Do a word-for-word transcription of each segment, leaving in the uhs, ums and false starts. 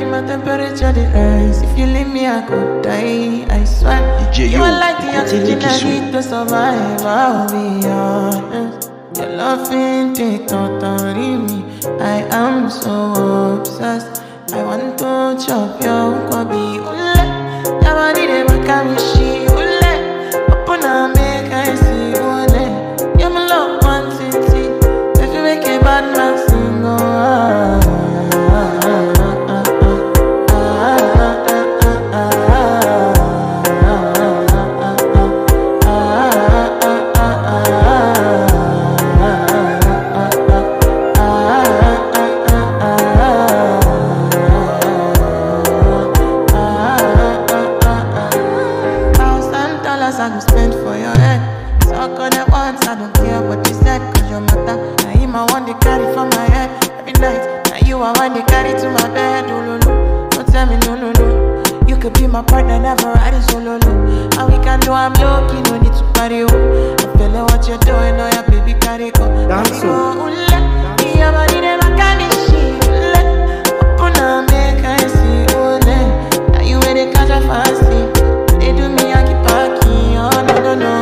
making my temperature the rise. If you leave me, I could die. I swear. You are like the oxygen I need to survive. I'll be honest. Your loving the totori me. I am so obsessed. I want to chop your nkwobi. Ule, your body de gbakam she. Ule, open up make I see. Ule, you're my love Nwantiti. If you make a bad man sing, oh. I go spend for your head. Talk on it once, I don't care what you said. Cause your matter, now him I want to carry for my head. Every night, now you I want to carry to my bed. Ololo, don't tell me no, no, no. You could be my partner, never ride it solo. And we can do, I'm lowkey, no need to pariwo. I feel like what you're doing, oh yeah, baby, carry go. Carry go, ule, your body de gbakam she. Ule, open up, make I see, ule. Now you where they catch a fancy. They do me, I keep back. No, no, no.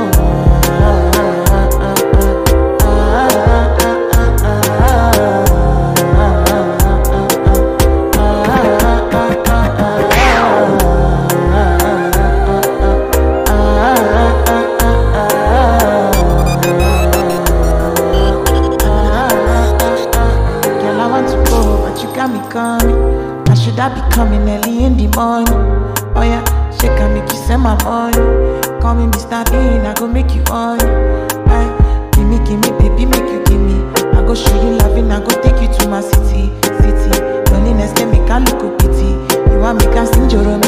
Girl, I want to go, but you got me coming. Now should I be coming early in the morning? Oh yeah, she can make you send my money. Call me Mister Bean, I go make you on. Aye, gimme, gimme, baby, make you gimme. I go show you loving, I go take you to my city, city. Loneliness can make a look pity. You want me can sing your